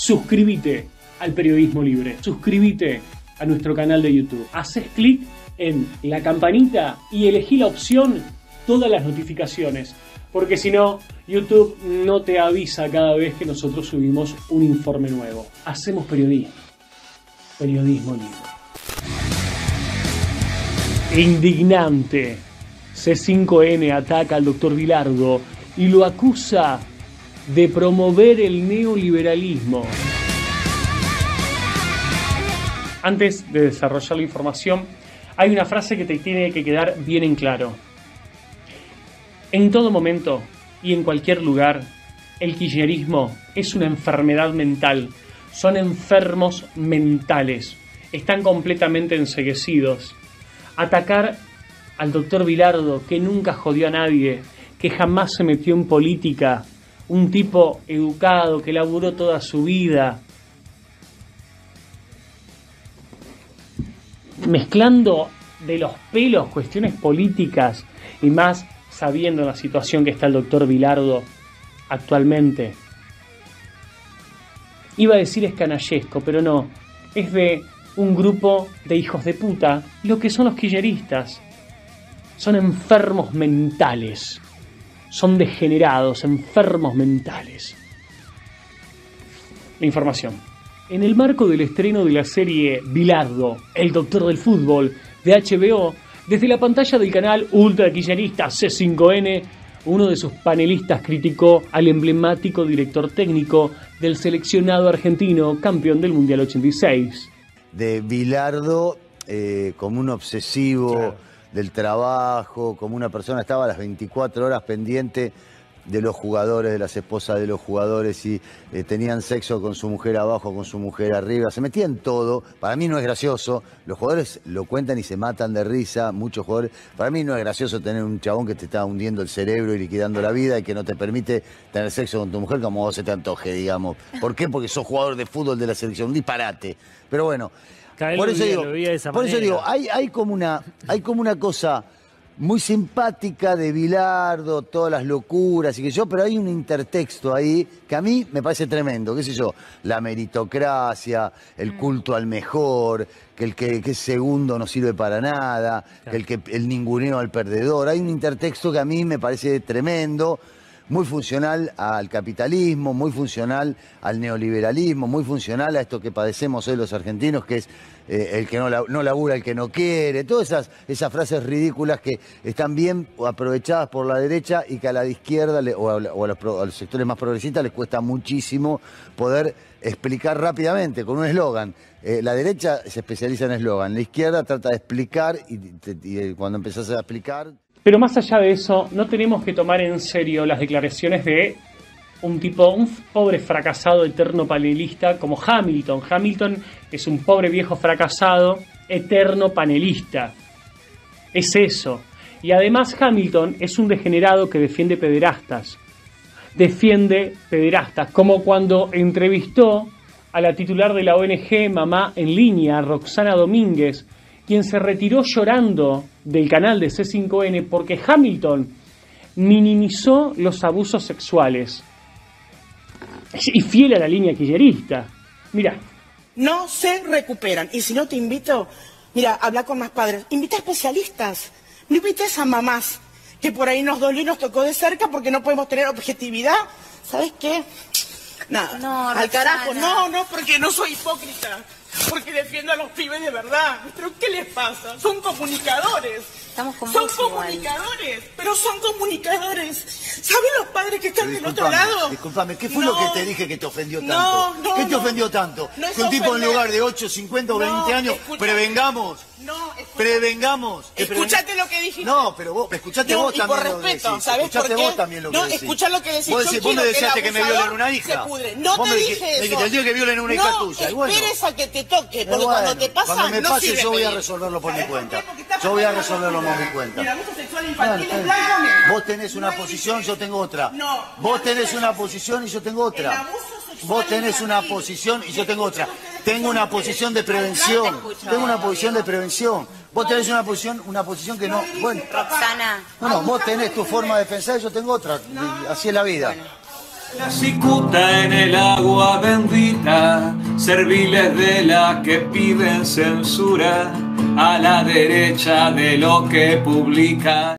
suscríbete al Periodismo Libre, suscríbete a nuestro canal de YouTube, haces clic en la campanita y elegí la opción todas las notificaciones, porque si no, YouTube no te avisa cada vez que nosotros subimos un informe nuevo. Hacemos periodismo, periodismo libre. Indignante. C5N ataca al doctor Bilardo y lo acusa de promover el neoliberalismo. Antes de desarrollar la información, hay una frase que te tiene que quedar bien en claro. En todo momento y en cualquier lugar, el kirchnerismo es una enfermedad mental. Son enfermos mentales. Están completamente enceguecidos. Atacar al doctor Bilardo, que nunca jodió a nadie, que jamás se metió en política, un tipo educado que laburó toda su vida, mezclando de los pelos cuestiones políticas y más sabiendo la situación que está el doctor Bilardo actualmente. Iba a decir es canallesco, pero no, es de un grupo de hijos de puta, lo que son los kirchneristas. Son enfermos mentales, son degenerados, enfermos mentales. La información. En el marco del estreno de la serie Bilardo, el doctor del fútbol, de HBO, desde la pantalla del canal ultra kirchnerista C5N, uno de sus panelistas criticó al emblemático director técnico del seleccionado argentino, campeón del Mundial 86. De Bilardo como un obsesivo, claro, del trabajo, como una persona estaba a las 24 horas pendiente de los jugadores, de las esposas de los jugadores, y tenían sexo con su mujer abajo, con su mujer arriba, se metía en todo. Para mí no es gracioso, los jugadores lo cuentan y se matan de risa, muchos jugadores. Para mí no es gracioso tener un chabón que te está hundiendo el cerebro y liquidando la vida y que no te permite tener sexo con tu mujer como vos se te antoje, digamos. ¿Por qué? Porque sos jugador de fútbol de la selección, un disparate. Pero bueno, por eso digo, hay como una cosa muy simpática de Bilardo, todas las locuras y que yo, pero hay un intertexto ahí que a mí me parece tremendo, qué sé yo, la meritocracia, el culto al mejor, que el que es segundo no sirve para nada, claro, que el ninguneo al perdedor. Hay un intertexto que a mí me parece tremendo, muy funcional al capitalismo, muy funcional al neoliberalismo, muy funcional a esto que padecemos hoy los argentinos, que es el que no labura, el que no quiere, todas esas frases ridículas que están bien aprovechadas por la derecha y que a la de izquierda o a los sectores más progresistas les cuesta muchísimo poder explicar rápidamente con un eslogan. La derecha se especializa en eslogan, la izquierda trata de explicar y cuando empezás a explicar... Pero más allá de eso, no tenemos que tomar en serio las declaraciones de un pobre fracasado eterno panelista como Hamilton. Hamilton es un pobre viejo fracasado eterno panelista. Es eso. Y además Hamilton es un degenerado que defiende pederastas. Defiende pederastas, como cuando entrevistó a la titular de la ONG Mamá en Línea, Roxana Domínguez, quien se retiró llorando del canal de C5N porque Hamilton minimizó los abusos sexuales. Y fiel a la línea kirchnerista. Mira. No se recuperan. Y si no te invito, mira, habla con más padres. Invita a especialistas. No invites a mamás, que por ahí nos dolió y nos tocó de cerca porque no podemos tener objetividad. ¿Sabes qué? Nada. No, al carajo. No, porque no soy hipócrita. Porque defiendo a los pibes de verdad. ¿Pero qué les pasa? Son comunicadores. Son comunicadores, pero son comunicadores. ¿Saben los padres que están del otro lado? Disculpame, ¿qué fue lo que te dije que te ofendió tanto? ¿Qué te ofendió tanto? Que un tipo en lugar de 8, 50 o 20 años, prevengamos. Prevengamos. Escuchate lo que dijiste. No, pero vos, escuchate vos también. Y por respeto, ¿sabes por qué? Vos también lo que decís. Escuchá lo que decís. Vos me deseaste que me violen una hija. No te dije eso. Te digo que violen una hija tuya. No, esperes a que te toque, porque cuando te pasa, cuando me pase yo voy a resolverlo por mi cuenta. Yo voy a resolverlo por mi cuenta. Mira, abuso sexual infantil es blanco. Vos tenés una posición, yo tengo otra. Vos tenés una posición y yo tengo otra. Vos tenés una posición y yo tengo otra. Tengo una posición de prevención. Tengo una posición de prevención. Vos tenés una posición que no... Bueno, Roxana. Bueno, vos tenés tu forma de pensar y yo tengo otra. Así es la vida. La cicuta en el agua bendita, serviles de las que piden censura, a la derecha de lo que publican.